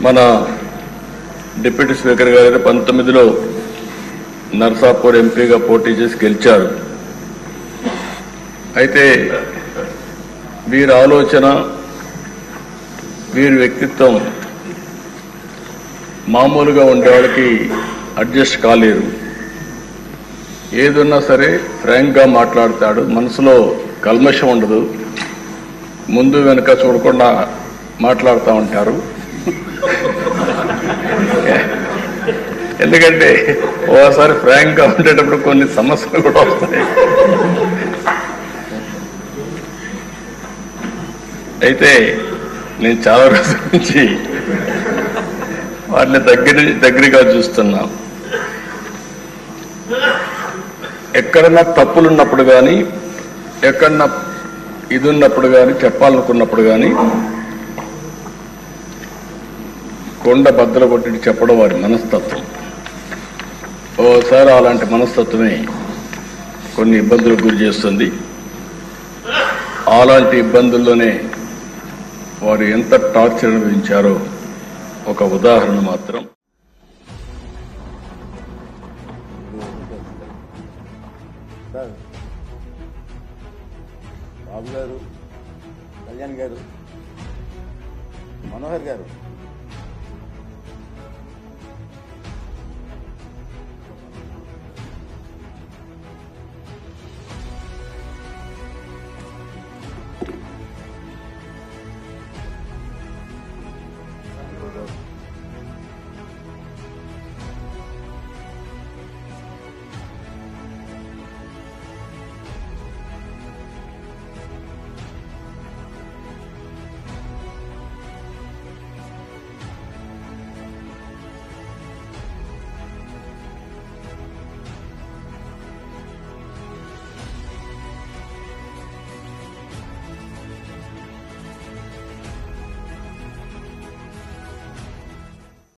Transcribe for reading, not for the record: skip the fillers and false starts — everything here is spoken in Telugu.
మన డిప్యూటీ స్పీకర్ గారు 19లో నర్సాపూర్ ఎంపీగా పోటీ చేసి గెలిచారు. అయితే వీరి ఆలోచన, వీరి వ్యక్తిత్వం మామూలుగా ఉండేవాళ్ళకి అడ్జస్ట్ కాలేరు. ఏదున్నా సరే ఫ్రాంక్గా మాట్లాడతాడు, మనసులో కల్మషం ఉండదు, ముందు వెనుక చూడకుండా మాట్లాడుతూ ఉంటారు. ఎందుకంటే ఓసారి ఫ్రాంక్గా ఉండేటప్పుడు కొన్ని సమస్యలు కూడా వస్తాయి. అయితే నేను చాలా రోజుల నుంచి వాటిని దగ్గరగా చూస్తున్నా. ఎక్కడన్నా తప్పులు ఉన్నప్పుడు కానీ, ఎక్కడన్నా ఇది ఉన్నప్పుడు కానీ, చెప్పాలనుకున్నప్పుడు కానీ కొండ బద్దలు కొట్టి చెప్పడం వారి మనస్తత్వం. ఓసారి అలాంటి మనస్తత్వమే కొన్ని ఇబ్బందులకు గురి చేస్తుంది. అలాంటి ఇబ్బందుల్లోనే వారు ఎంత టార్చర్ అనుభవించారో ఒక ఉదాహరణ మాత్రం. బాబు గారు, కళ్యాణ్ గారు, మనోహర్ గారు